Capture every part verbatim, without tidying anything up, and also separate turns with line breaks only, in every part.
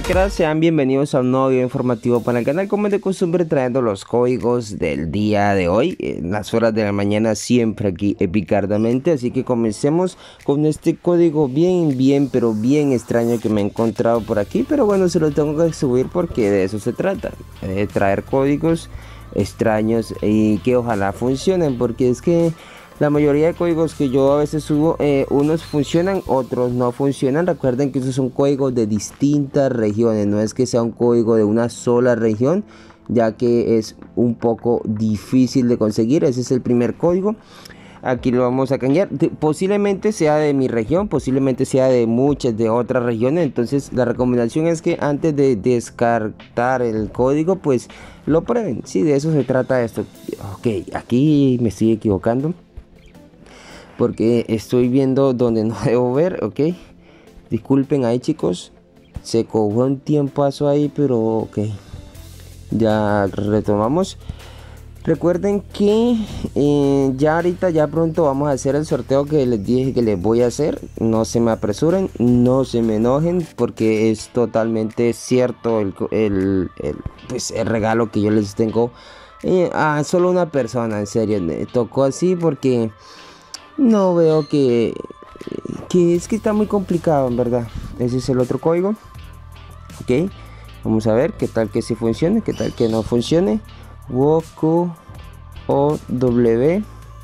cracks, sean bienvenidos a un nuevo video informativo para el canal, como es de costumbre, trayendo los códigos del día de hoy en las horas de la mañana, siempre aquí epicardamente. Así que comencemos con este código bien, bien, pero bien extraño que me he encontrado por aquí, pero bueno, se lo tengo que subir porque de eso se trata, de traer códigos extraños y que ojalá funcionen, porque es que la mayoría de códigos que yo a veces subo, eh, unos funcionan, otros no funcionan. Recuerden que esos son códigos de distintas regiones, no es que sea un código de una sola región, ya que es un poco difícil de conseguir. Ese es el primer código. Aquí lo vamos a cambiar. De, posiblemente sea de mi región, posiblemente sea de muchas de otras regiones. Entonces la recomendación es que antes de descartar el código, pues lo prueben. Sí, de eso se trata esto. Ok, aquí me estoy equivocando, porque estoy viendo donde no debo ver, ok. Disculpen ahí, chicos. Se cogió un tiempazo ahí, pero ok. Ya retomamos. Recuerden que eh, ya ahorita, ya pronto vamos a hacer el sorteo que les dije que les voy a hacer. No se me apresuren, no se me enojen, porque es totalmente cierto el, el, el, pues, el regalo que yo les tengo eh, a solo una persona. En serio, me tocó así porque no veo que, que es que está muy complicado, en verdad. Ese es el otro código. Ok, vamos a ver qué tal que sí funcione, qué tal que no funcione. Woku O W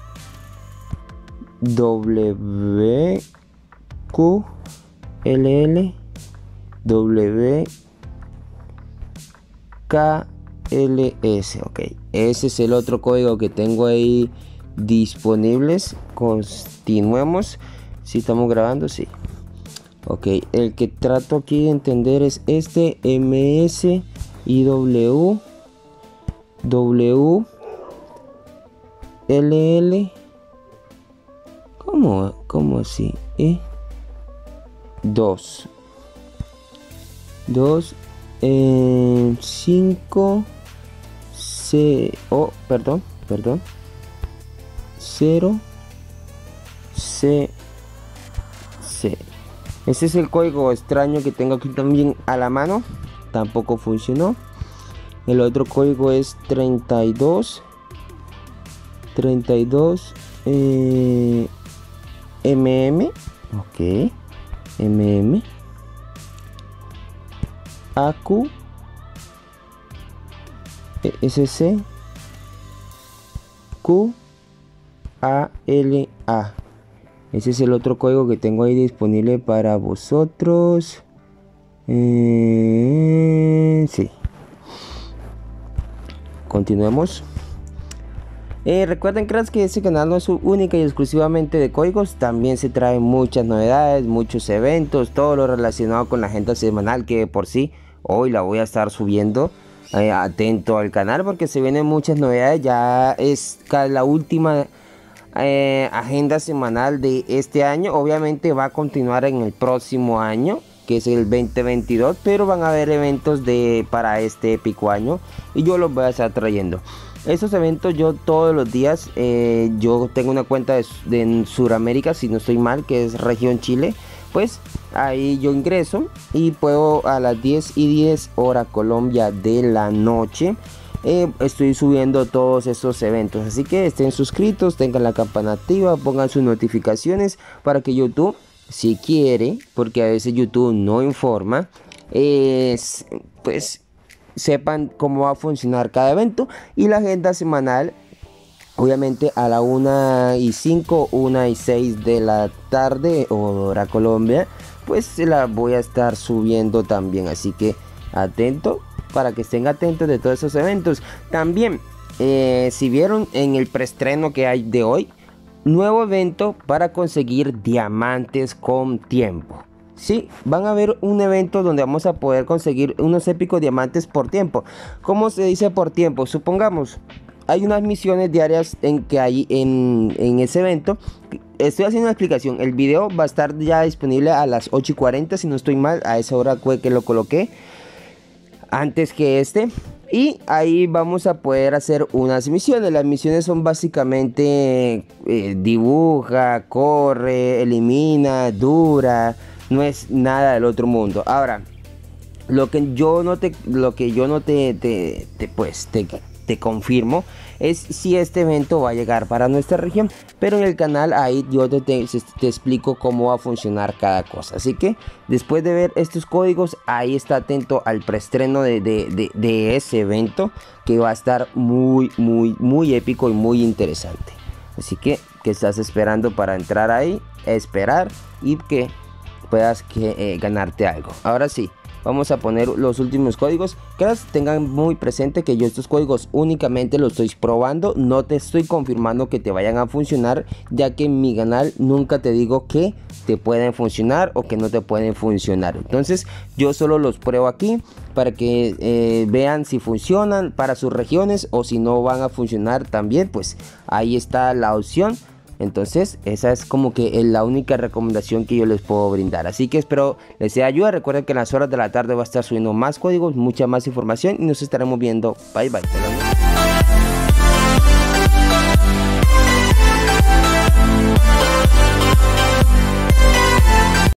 W Q L L W K L S. Ok, ese es el otro código que tengo ahí disponibles. Continuemos. Si estamos grabando, sí. Ok, el que trato aquí de entender es este M S I W W L L. ¿Cómo? ¿Cómo así? ¿Eh? dos dos cinco C. Oh, perdón, perdón. cero C C. Este es el código extraño que tengo aquí también a la mano. Tampoco funcionó. El otro código es treinta y dos treinta y dos eh, M M. Ok, M M A Q S C Q A L A. Ese es el otro código que tengo ahí disponible para vosotros. Eh, sí. Continuemos. Eh, recuerden, cracks, que este canal no es única y exclusivamente de códigos. También se traen muchas novedades, muchos eventos, todo lo relacionado con la agenda semanal, que por sí hoy la voy a estar subiendo. Eh, atento al canal porque se vienen muchas novedades. Ya es la última eh, agenda semanal de este año. Obviamente va a continuar en el próximo año, que es el veinte veintidós, pero van a haber eventos de para este épico año y yo los voy a estar trayendo. Esos eventos yo todos los días, eh, yo tengo una cuenta de, de en Sudamérica, si no estoy mal, que es región Chile. Pues ahí yo ingreso y puedo a las diez y diez hora Colombia de la noche. Eh, estoy subiendo todos estos eventos, así que estén suscritos, tengan la campana activa, pongan sus notificaciones para que YouTube, si quiere, porque a veces YouTube no informa, eh, pues sepan cómo va a funcionar cada evento. Y la agenda semanal, obviamente a la una y cinco, una y seis de la tarde, hora Colombia, pues se la voy a estar subiendo también. Así que atento, para que estén atentos de todos esos eventos. También, eh, si vieron en el preestreno que hay de hoy, nuevo evento para conseguir diamantes con tiempo. Sí, van a ver un evento donde vamos a poder conseguir unos épicos diamantes por tiempo. ¿Cómo se dice por tiempo? Supongamos, hay unas misiones diarias en que hay en, en ese evento. Estoy haciendo una explicación. El video va a estar ya disponible a las ocho y cuarenta, si no estoy mal. A esa hora fue que lo coloqué, antes que este. Y ahí vamos a poder hacer unas misiones. Las misiones son básicamente eh, dibuja, corre, elimina, dura. No es nada del otro mundo. Ahora, Lo que yo no te, lo que yo no te, te, te pues te, te confirmo es si este evento va a llegar para nuestra región, pero en el canal ahí yo te, te, te explico cómo va a funcionar cada cosa. Así que después de ver estos códigos, ahí está atento al preestreno de, de, de, de ese evento, que va a estar muy muy muy épico y muy interesante. Así que, ¿qué estás esperando para entrar ahí? Esperar y que puedas que, eh, ganarte algo. Ahora sí, vamos a poner los últimos códigos. Que tengan muy presente que yo estos códigos únicamente los estoy probando, no te estoy confirmando que te vayan a funcionar, ya que en mi canal nunca te digo que te pueden funcionar o que no te pueden funcionar. Entonces yo solo los pruebo aquí para que eh, vean si funcionan para sus regiones, o si no van a funcionar también, pues ahí está la opción. Entonces esa es como que la única recomendación que yo les puedo brindar. Así que espero les sea ayuda. Recuerden que en las horas de la tarde va a estar subiendo más códigos, mucha más información, y nos estaremos viendo. Bye bye.